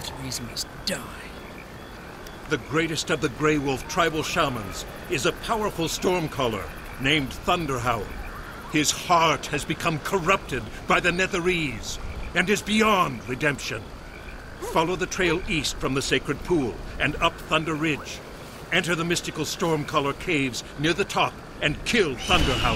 Netheries must die. The greatest of the Grey Wolf tribal shamans is a powerful stormcaller named Thunderhowl. His heart has become corrupted by the Netheries and is beyond redemption. Follow the trail east from the sacred pool and up Thunder Ridge. Enter the mystical Stormcaller caves near the top and kill Thunderhowl.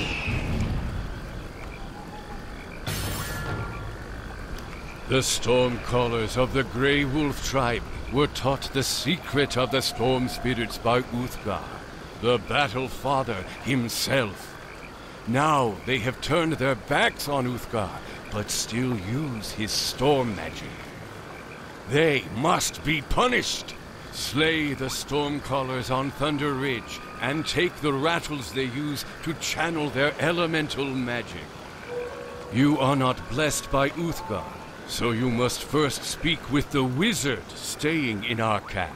The Stormcallers of the Grey Wolf tribe were taught the secret of the storm spirits by Uthgar, the Battle Father himself. Now they have turned their backs on Uthgar, but still use his storm magic. They must be punished! Slay the Stormcallers on Thunder Ridge, and take the rattles they use to channel their elemental magic. You are not blessed by Uthgar, so you must first speak with the wizard staying in our camp.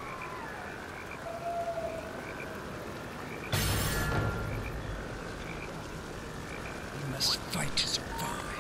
We must fight to survive.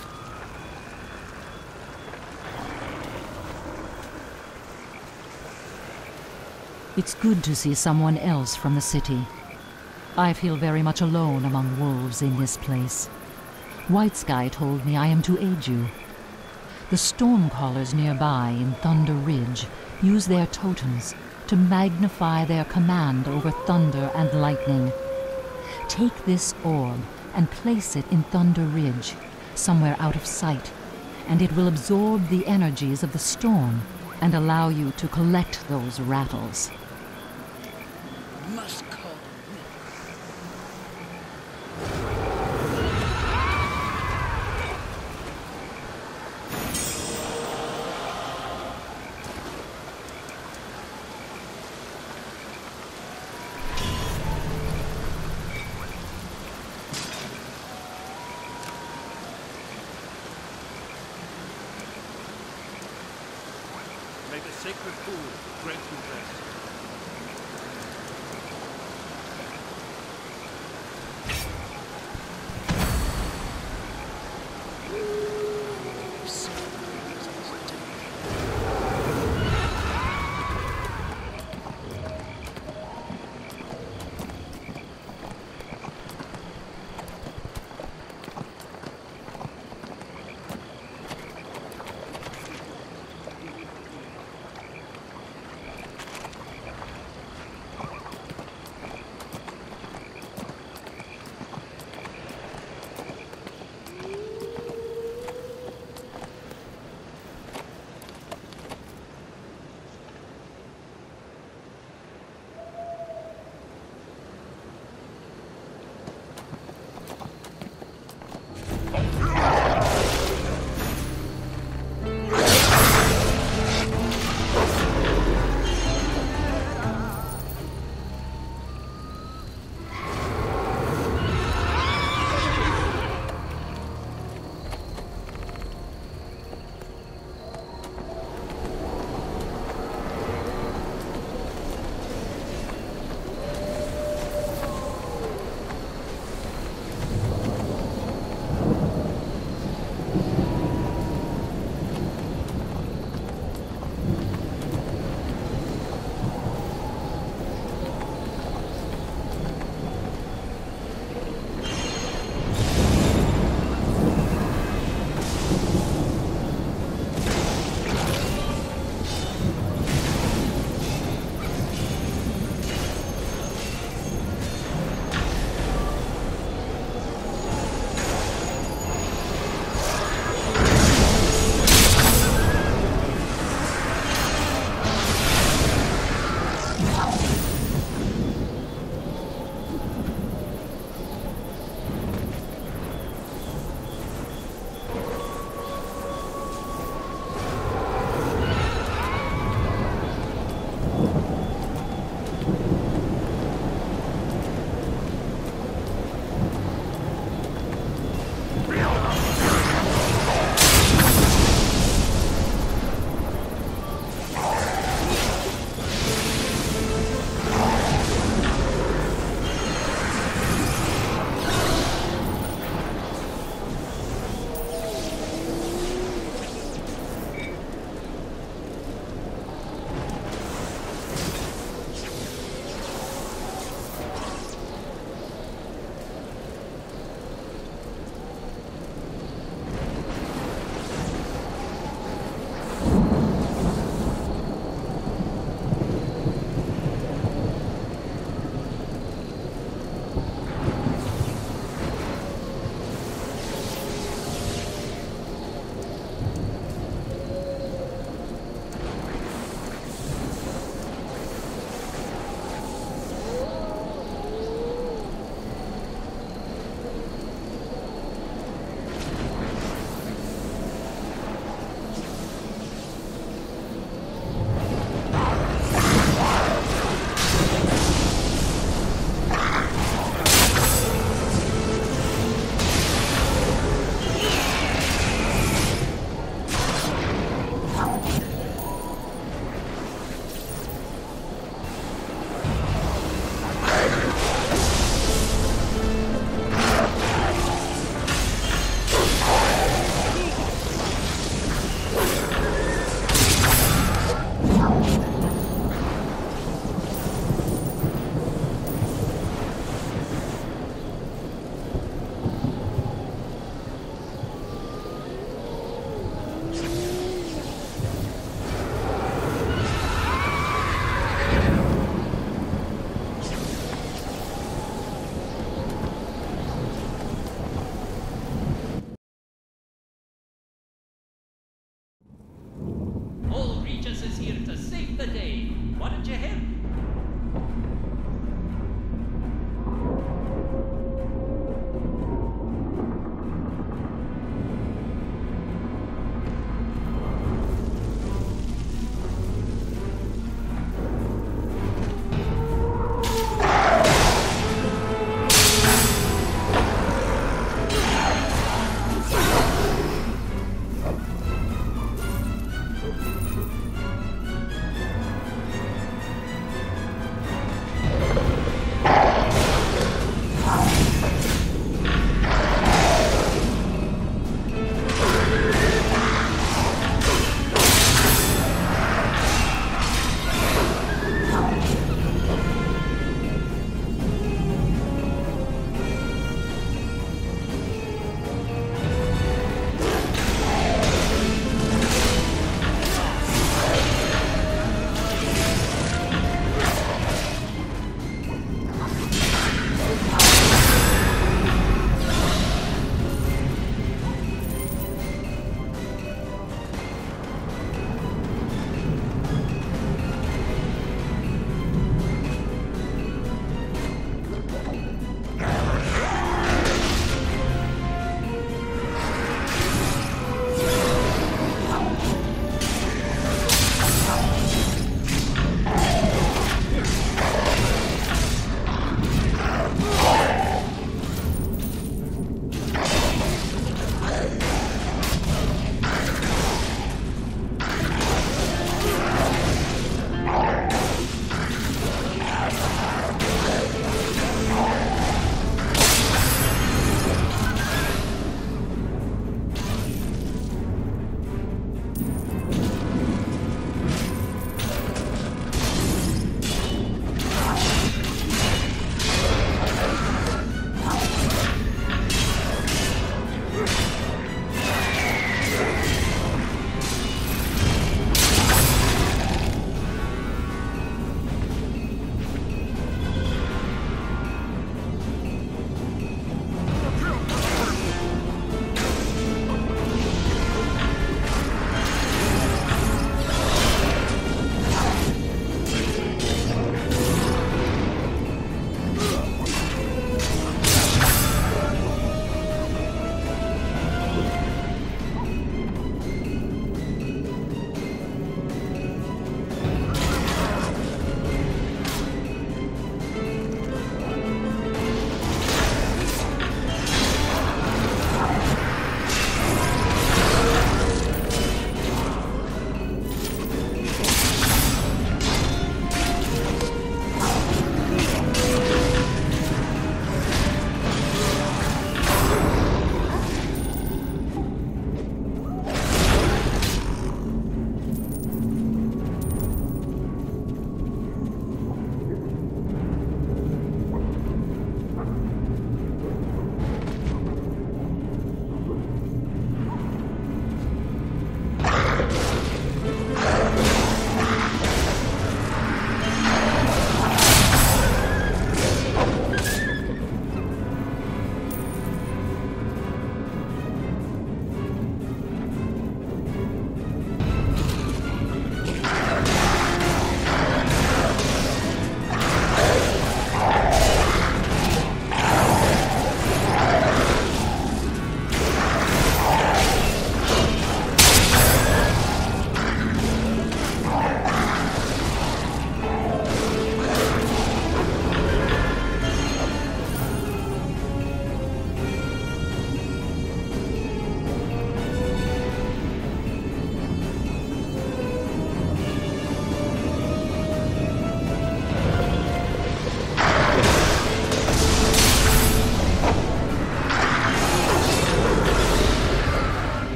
It's good to see someone else from the city. I feel very much alone among wolves in this place. White Sky told me I am to aid you. The Stormcallers nearby in Thunder Ridge use their totems to magnify their command over thunder and lightning. Take this orb and place it in Thunder Ridge, somewhere out of sight, and it will absorb the energies of the storm and allow you to collect those rattles. We must call May the sacred pool grant you rest.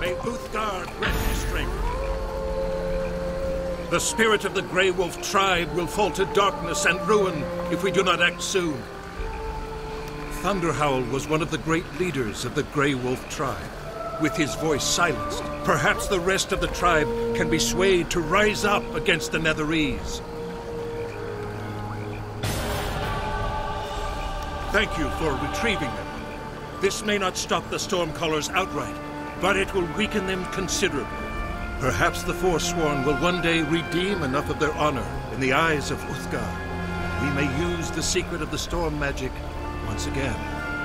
May Uthgar grant you strength. The spirit of the Grey Wolf tribe will fall to darkness and ruin if we do not act soon. Thunderhowl was one of the great leaders of the Grey Wolf tribe. With his voice silenced, perhaps the rest of the tribe can be swayed to rise up against the Netherese. Thank you for retrieving them. This may not stop the Stormcallers outright, but it will weaken them considerably. Perhaps the Forsworn will one day redeem enough of their honor in the eyes of Uthgar. We may use the secret of the storm magic once again.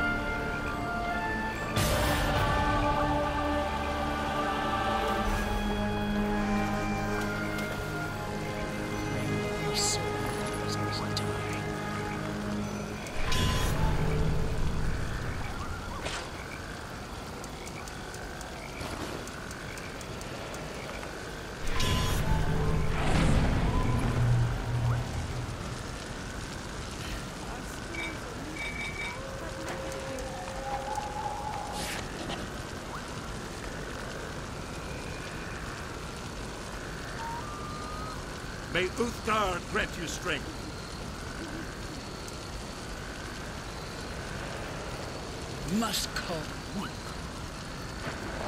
May Uthgar grant you strength. Must call one.